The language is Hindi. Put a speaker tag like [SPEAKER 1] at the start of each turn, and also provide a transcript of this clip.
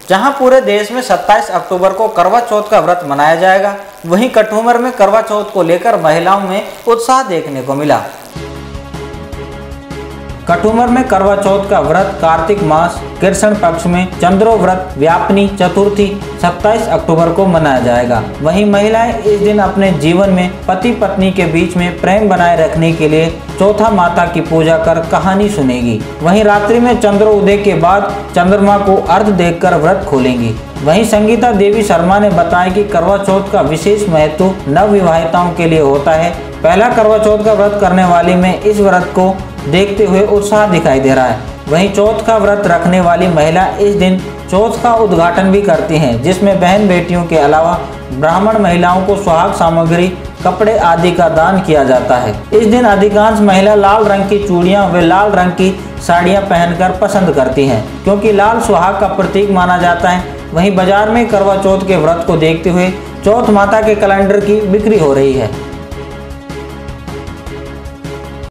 [SPEAKER 1] जहां पूरे देश में 27 अक्टूबर को करवा चौथ का व्रत मनाया जाएगा, वहीं कठूमर में करवा चौथ को लेकर महिलाओं में उत्साह देखने को मिला। कठूमर में करवा चौथ का व्रत कार्तिक मास कृष्ण पक्ष में चंद्रो व्रत व्यापनी चतुर्थी 27 अक्टूबर को मनाया जाएगा। वहीं महिलाएं इस दिन अपने जीवन में पति पत्नी के बीच में प्रेम बनाए रखने के लिए चौथा माता की पूजा कर कहानी सुनेगी। वहीं रात्रि में चंद्रोदय के बाद चंद्रमा को अर्घ देकर व्रत खोलेंगी। वहीं संगीता देवी शर्मा ने बताया कि करवा चौथ का विशेष महत्व नवविवाहिताओं के लिए होता है। पहला करवा चौथ का व्रत करने वाली में इस व्रत को देखते हुए उत्साह दिखाई दे रहा है। वहीं चौथ का व्रत रखने वाली महिला इस दिन चौथ का उद्घाटन भी करती हैं, जिसमें बहन बेटियों के अलावा ब्राह्मण महिलाओं को सुहाग सामग्री कपड़े आदि का दान किया जाता है। इस दिन अधिकांश महिला लाल रंग की चूड़ियां व लाल रंग की साड़ियां पहनकर पसंद करती हैं, क्योंकि लाल सुहाग का प्रतीक माना जाता है। वहीं बाजार में करवा चौथ के व्रत को देखते हुए चौथ माता के कैलेंडर की बिक्री हो रही है।